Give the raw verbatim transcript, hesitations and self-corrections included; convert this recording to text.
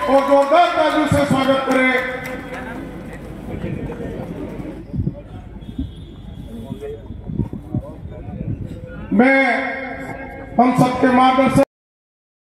और जोरदार तालियों से स्वागत करें। मैं हम सबके मार्गदर्शन